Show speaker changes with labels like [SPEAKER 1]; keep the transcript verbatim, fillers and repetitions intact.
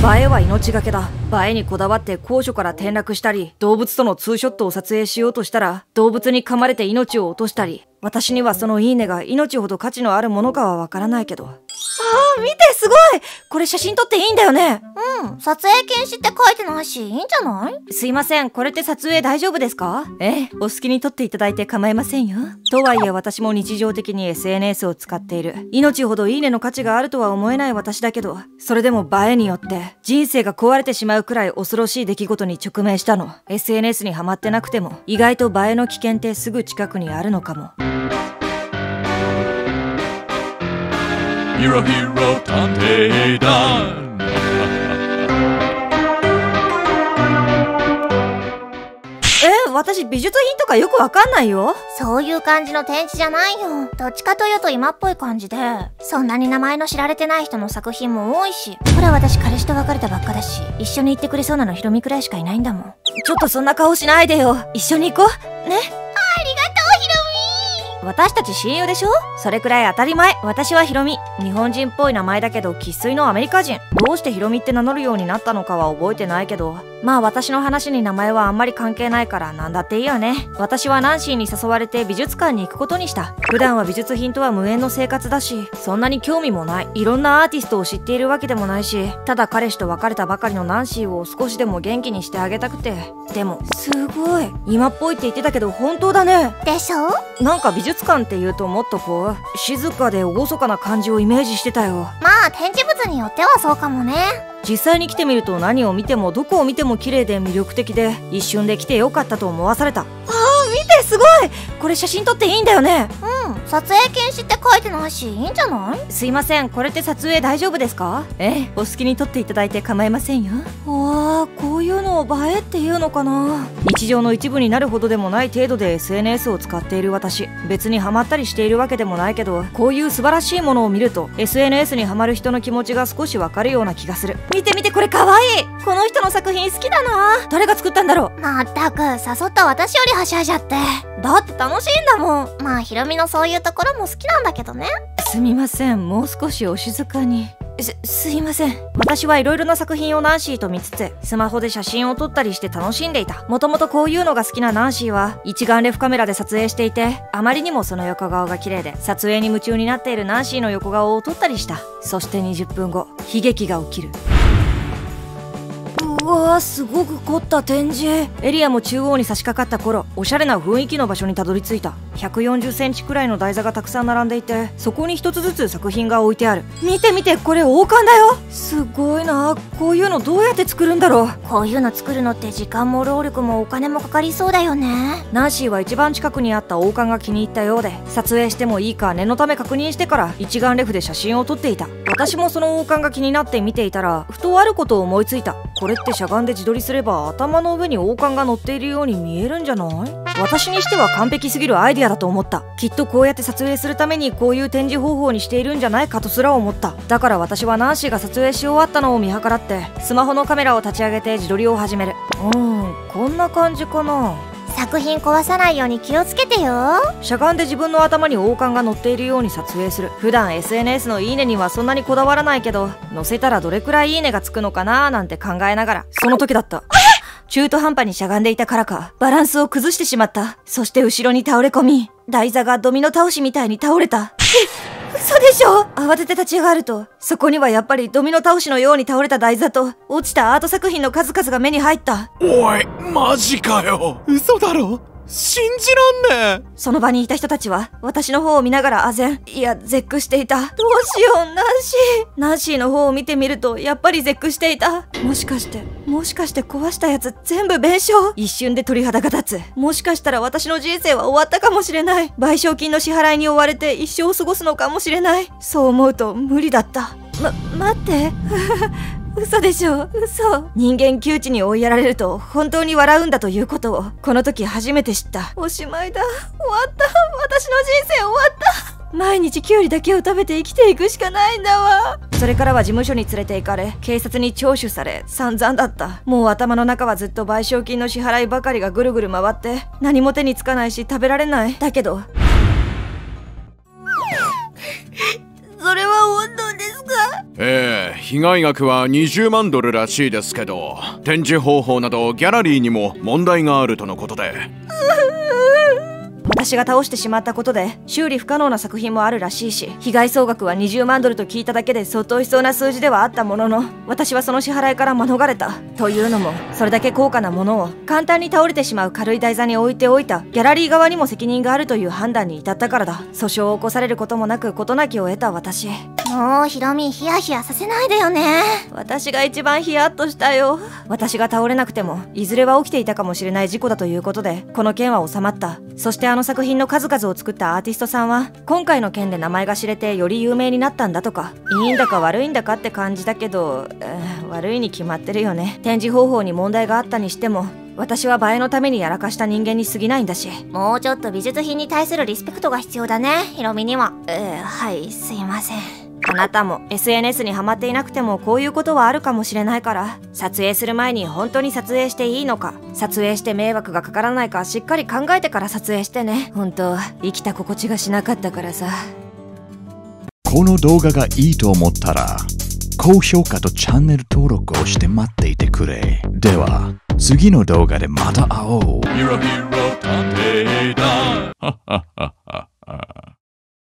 [SPEAKER 1] 映えは命がけだ。映えにこだわって高所から転落したり、動物とのツーショットを撮影しようとしたら動物に噛まれて命を落としたり、私にはそのいいねが命ほど価値のあるものかはわからないけど。あー見て、すごい。これ写真撮っていいんだよね。
[SPEAKER 2] うん、撮影禁止って書いてないしいいんじゃない？
[SPEAKER 1] すいません、これって撮影大丈夫ですか？ええ、お好きに撮っていただいて構いませんよ。とはいえ私も日常的に エスエヌエス を使っている。命ほどいいねの価値があるとは思えない私だけど、それでも映えによって人生が壊れてしまうくらい恐ろしい出来事に直面したの。 エスエヌエス にハマってなくても意外と映えの危険ってすぐ近くにあるのかも。
[SPEAKER 3] ヒロヒロ探偵団
[SPEAKER 1] え、私美術品とかよくわかんないよ。
[SPEAKER 2] そういう感じの展示じゃないよ。どっちかというと今っぽい感じで、そんなに名前の知られてない人の作品も多いし、ほら私彼氏と別れたばっかだし、一緒に行ってくれそうなのヒロミくらいしかいないんだもん。
[SPEAKER 1] ちょっとそんな顔しないでよ。一緒に行こうね。
[SPEAKER 2] ありがとうヒロミ。
[SPEAKER 1] 私たち親友でしょ？それくらい当たり前。私はヒロミ。日本人っぽい名前だけど生粋のアメリカ人。どうしてヒロミって名乗るようになったのかは覚えてないけど、まあ私の話に名前はあんまり関係ないからなんだっていいよね。私はナンシーに誘われて美術館に行くことにした。普段は美術品とは無縁の生活だし、そんなに興味もない。いろんなアーティストを知っているわけでもないし、ただ彼氏と別れたばかりのナンシーを少しでも元気にしてあげたくて。でもすごい今っぽいって言ってたけど本当だね。
[SPEAKER 2] でしょ？
[SPEAKER 1] なんか美術館って言うともっとこう静かで厳かな感じをイメージしてたよ。
[SPEAKER 2] まあ展示物によってはそうかもね。
[SPEAKER 1] 実際に来てみると何を見てもどこを見ても綺麗で魅力的で、一瞬で来てよかったと思わされた。あー見て、すごい。これ写真撮っていいんだよね。
[SPEAKER 2] うん、撮影禁止って書いてないしいいんじゃない？
[SPEAKER 1] すいません、これって撮影大丈夫ですか？ええ、お好きに撮っていただいて構いませんよ。わあ、こういうのを映えっていうのかな。日常の一部になるほどでもない程度で エスエヌエス を使っている私。別にハマったりしているわけでもないけど、こういう素晴らしいものを見ると エスエヌエス にハマる人の気持ちが少しわかるような気がする。見て見て、これかわいい。この人の作品好きだな。誰が作ったんだろう。
[SPEAKER 2] まったく誘った私よりはしゃいじゃって。
[SPEAKER 1] だって楽しいんだもん。
[SPEAKER 2] まあヒロミのそういうところも好きなんだけどね。
[SPEAKER 1] すみません、もう少しお静かに。す、すいません。私はいろいろな作品をナンシーと見つつ、スマホで写真を撮ったりして楽しんでいた。もともとこういうのが好きなナンシーは、一眼レフカメラで撮影していて、あまりにもその横顔が綺麗で、撮影に夢中になっているナンシーの横顔を撮ったりした。そしてにじゅっぷんご、悲劇が起きる。うわー、すごく凝った展示。エリアも中央に差し掛かった頃、おしゃれな雰囲気の場所にたどり着いた。ひゃくよんじゅっセンチくらいの台座がたくさん並んでいて、そこに一つずつ作品が置いてある。見て見て、これ王冠だよ。すごいな。こういうのどうやって作るんだろう。
[SPEAKER 2] こういうの作るのって時間も労力もお金もかかりそうだよね。
[SPEAKER 1] ナンシーは一番近くにあった王冠が気に入ったようで、撮影してもいいか念のため確認してから一眼レフで写真を撮っていた。私もその王冠が気になって見ていたら、ふとあることを思いついた。これってしゃがんで自撮りすれば頭の上に王冠が乗っているように見えるんじゃない？私にしては完璧すぎるアイデアだと思った。きっとこうやって撮影するためにこういう展示方法にしているんじゃないかとすら思った。だから私はナンシーが撮影し終わったのを見計らってスマホのカメラを立ち上げて自撮りを始める。うーん、こんな感じかな。
[SPEAKER 2] 作品壊さないように気をつけてよ。
[SPEAKER 1] しゃがんで自分の頭に王冠が乗っているように撮影する。普段 エスエヌエス のいいねにはそんなにこだわらないけど、載せたらどれくらいいいねがつくのかなーなんて考えながら、その時だった。中途半端にしゃがんでいたからか、バランスを崩してしまった。そして後ろに倒れ込み、台座がドミノ倒しみたいに倒れた。え、嘘でしょ？慌てて立ち上がると、そこにはやっぱりドミノ倒しのように倒れた台座と、落ちたアート作品の数々が目に入った。
[SPEAKER 3] おい、マジかよ。嘘だろ？信じらんねえ。
[SPEAKER 1] その場にいた人たちは私の方を見ながら唖然、いや絶句していた。どうしよう、ナンシー。ナンシーの方を見てみるとやっぱり絶句していた。もしかしてもしかして壊したやつ全部弁償？一瞬で鳥肌が立つ。もしかしたら私の人生は終わったかもしれない。賠償金の支払いに追われて一生過ごすのかもしれない。そう思うと無理だった。ま、待って嘘でしょ、嘘。人間窮地に追いやられると本当に笑うんだということをこの時初めて知った。おしまいだ、終わった。私の人生終わった。毎日キュウリだけを食べて生きていくしかないんだわ。それからは事務所に連れて行かれ、警察に聴取され、散々だった。もう頭の中はずっと賠償金の支払いばかりがぐるぐる回って、何も手につかないし食べられない。だけどそれは本当ですか？
[SPEAKER 3] ええ、被害額はにじゅうまんドルらしいですけど、展示方法などギャラリーにも問題があるとのことで。
[SPEAKER 1] 私が倒してしまったことで修理不可能な作品もあるらしいし、被害総額はにじゅうまんドルと聞いただけで相当しそうな数字ではあったものの、私はその支払いから免れた。というのも、それだけ高価なものを簡単に倒れてしまう軽い台座に置いておいたギャラリー側にも責任があるという判断に至ったからだ。訴訟を起こされることもなく事なきを得た私。
[SPEAKER 2] もうヒロミ、ヒヤヒヤさせないでよね。
[SPEAKER 1] 私が一番ヒヤッとしたよ。私が倒れなくてもいずれは起きていたかもしれない事故だということで、この件は収まった。そしてあの作品の数々を作ったアーティストさんは今回の件で名前が知れてより有名になったんだとか。いいんだか悪いんだかって感じだけど、えー、悪いに決まってるよね。展示方法に問題があったにしても、私は映えのためにやらかした人間に過ぎないんだし。
[SPEAKER 2] もうちょっと美術品に対するリスペクトが必要だね、ヒロミには。
[SPEAKER 1] えー、はい、すいません。あなたも エスエヌエス にハマっていなくてもこういうことはあるかもしれないから、撮影する前に本当に撮影していいのか、撮影して迷惑がかからないかしっかり考えてから撮影してね。本当生きた心地がしなかったからさ。
[SPEAKER 4] この動画がいいと思ったら高評価とチャンネル登録をして待っていてくれ。では次の動画でまた会おう。